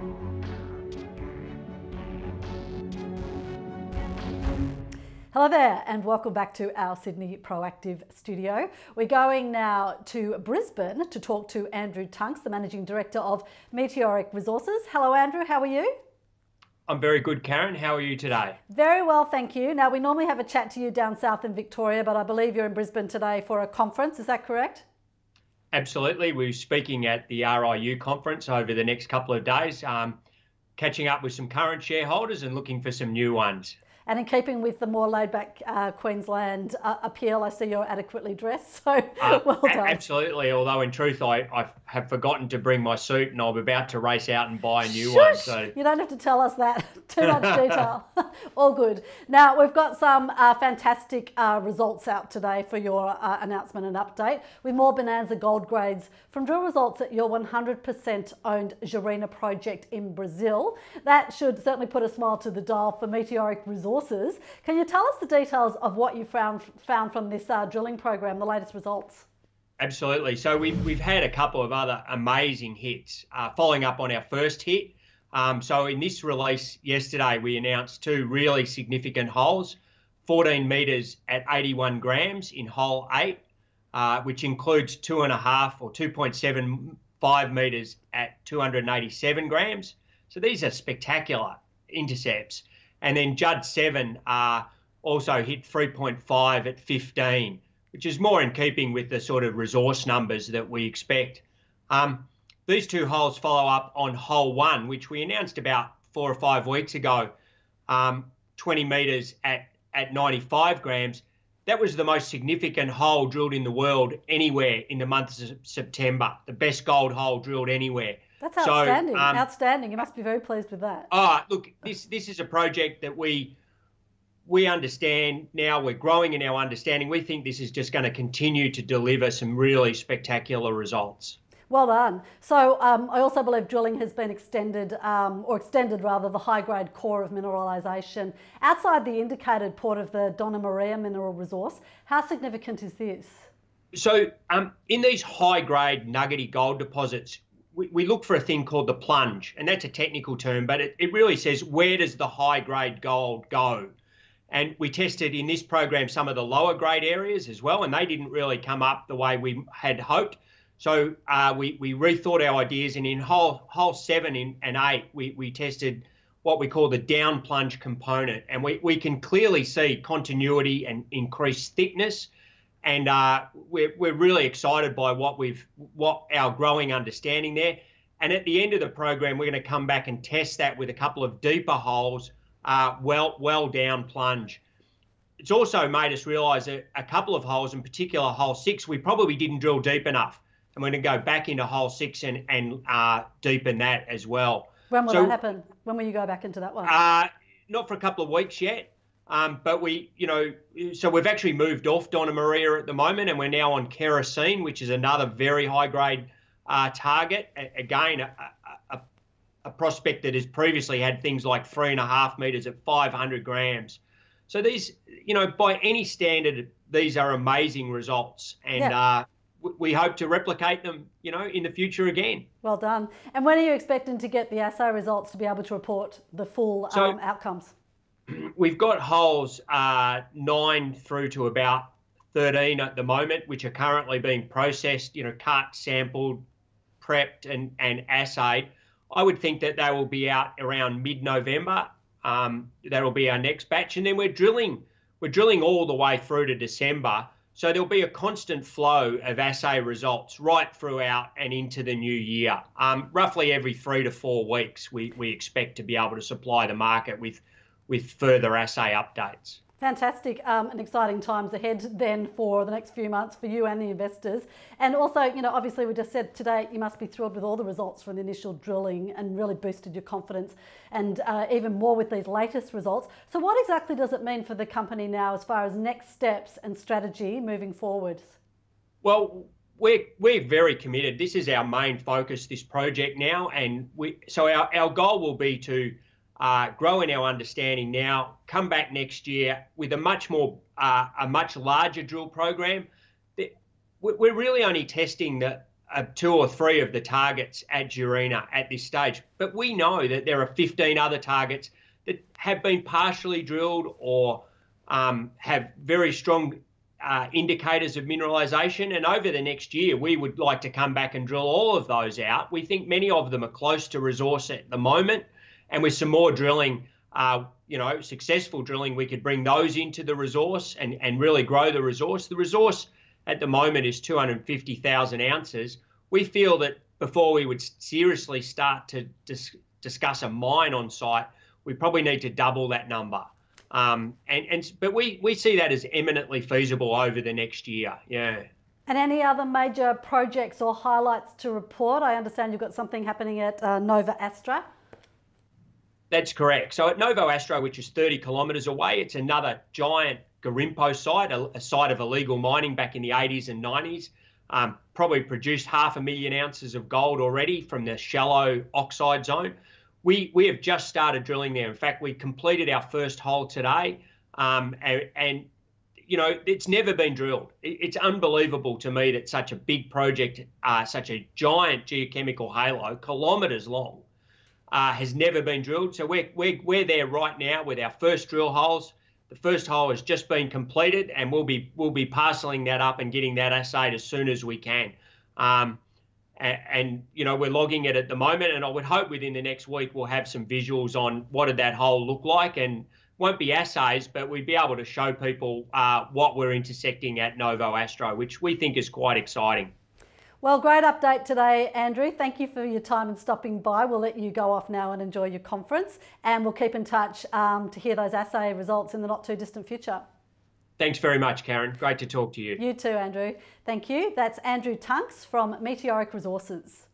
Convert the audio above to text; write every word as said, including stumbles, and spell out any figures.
Hello there and welcome back to our Sydney Proactive studio. We're going now to Brisbane to talk to Andrew Tunks, the Managing Director of Meteoric Resources. Hello Andrew, how are you? I'm very good, Karen. How are you today? Very well, thank you. Now we normally have a chat to you down south in Victoria, but I believe you're in Brisbane today for a conference, is that correct? Absolutely. We're speaking at the R I U conference over the next couple of days, um, catching up with some current shareholders and looking for some new ones. And in keeping with the more laid-back uh, Queensland uh, appeal, I see you're adequately dressed, so uh, well done. Absolutely, although in truth I, I have forgotten to bring my suit and I'm about to race out and buy a new Shush! one. So you don't have to tell us that, too much detail. All good. Now, we've got some uh, fantastic uh, results out today for your uh, announcement and update, with more bonanza gold grades from drill results at your one hundred percent owned Juruena project in Brazil. That should certainly put a smile to the dial for Meteoric Resources. Can you tell us the details of what you found found from this uh, drilling program, the latest results? Absolutely. So we've, we've had a couple of other amazing hits uh, following up on our first hit. Um, so in this release yesterday, we announced two really significant holes, fourteen metres at eighty-one grams in hole eight, uh, which includes two and a half or two point seven five metres at two hundred eighty-seven grams. So these are spectacular intercepts. And then Judd seven uh, also hit three point five at fifteen, which is more in keeping with the sort of resource numbers that we expect. Um, these two holes follow up on hole one, which we announced about four or five weeks ago, um, twenty metres at, at ninety-five grams. That was the most significant hole drilled in the world anywhere in the month of September, the best gold hole drilled anywhere. That's outstanding. So, um, outstanding. You must be very pleased with that. Oh, look, this this is a project that we we understand now. We're growing in our understanding. We think this is just going to continue to deliver some really spectacular results. Well done. So um, I also believe drilling has been extended, um, or extended rather, the high-grade core of mineralisation outside the indicated port of the Dona Maria mineral resource. How significant is this? So um, in these high-grade nuggety gold deposits, we, we look for a thing called the plunge, and that's a technical term, but it, it really says where does the high-grade gold go? And we tested in this program some of the lower grade areas as well, and they didn't really come up the way we had hoped. So uh, we, we rethought our ideas, and in hole, hole seven in, and eight, we, we tested what we call the down plunge component. And we, we can clearly see continuity and increased thickness. And uh, we're, we're really excited by what we've, what our growing understanding there. And at the end of the program, we're going to come back and test that with a couple of deeper holes, uh, well, well down plunge. It's also made us realise that a couple of holes, in particular hole six, we probably didn't drill deep enough. And we're going to go back into hole six and, and uh, deepen that as well. When will so, that happen? When will you go back into that one? Uh, not for a couple of weeks yet. Um, but we, you know, so we've actually moved off Dona Maria at the moment, and we're now on kerosene, which is another very high grade uh, target. A, again, a, a, a prospect that has previously had things like three and a half metres at five hundred grams. So these, you know, by any standard, these are amazing results. And yeah. uh, we hope to replicate them, you know, in the future again. Well done. And when are you expecting to get the assay results to be able to report the full so, um, outcomes? We've got holes uh, nine through to about thirteen at the moment, which are currently being processed, you know, cut, sampled, prepped and, and assayed. I would think that they will be out around mid-November. Um, that'll be our next batch. And then we're drilling, we're drilling all the way through to December. So there'll be a constant flow of assay results right throughout and into the new year. Um, roughly every three to four weeks, we, we expect to be able to supply the market with, with further assay updates. Fantastic um, and exciting times ahead then for the next few months for you and the investors. And also, you know, obviously we just said today you must be thrilled with all the results from the initial drilling and really boosted your confidence, and uh, even more with these latest results. So what exactly does it mean for the company now as far as next steps and strategy moving forward? Well, we're, we're very committed. This is our main focus, this project now. And we, so our, our goal will be to Uh, grow in our understanding now, come back next year with a much more, uh, a much larger drill program. We're really only testing the, uh, two or three of the targets at Juruena at this stage. But we know that there are fifteen other targets that have been partially drilled or um, have very strong uh, indicators of mineralisation. And over the next year, we would like to come back and drill all of those out. We think many of them are close to resource at the moment. And with some more drilling, uh, you know, successful drilling, we could bring those into the resource and, and really grow the resource. The resource at the moment is two hundred fifty thousand ounces. We feel that before we would seriously start to dis discuss a mine on site, we probably need to double that number. Um, and, and but we, we see that as eminently feasible over the next year. Yeah. And any other major projects or highlights to report? I understand you've got something happening at uh, Nova Astra. That's correct. So at Novo Astro, which is thirty kilometres away, it's another giant Garimpo site, a, a site of illegal mining back in the eighties and nineties. Um, probably produced half a million ounces of gold already from the shallow oxide zone. We, we have just started drilling there. In fact, we completed our first hole today, um, and, and you know, it's never been drilled. It, it's unbelievable to me that such a big project, uh, such a giant geochemical halo, kilometres long, uh, has never been drilled. So we're, we're, we're there right now with our first drill holes. The first hole has just been completed, and we'll be we'll be parceling that up and getting that assayed as soon as we can. Um, and, and you know, we're logging it at the moment, and I would hope within the next week we'll have some visuals on what did that hole look like, and won't be assays, but we'd be able to show people uh, what we're intersecting at Novo Astro, which we think is quite exciting. Well, great update today, Andrew. Thank you for your time and stopping by. We'll let you go off now and enjoy your conference, and we'll keep in touch um, to hear those assay results in the not too distant future. Thanks very much, Karen. Great to talk to you. You too, Andrew. Thank you. That's Andrew Tunks from Meteoric Resources.